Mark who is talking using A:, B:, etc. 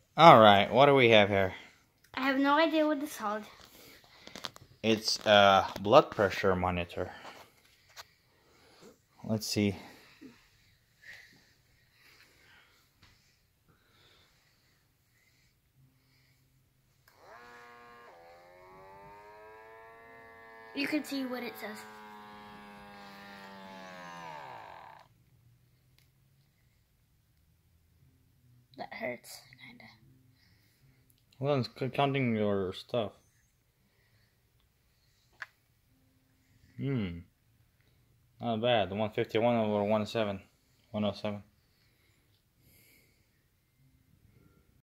A: Alright, what do we have here?
B: I have no idea what it's called.
A: It's a blood pressure monitor. Let's see.
B: You can see what it says. That hurts, kinda.
A: Well, it's counting your stuff. Not bad. The 151 over 107. 107.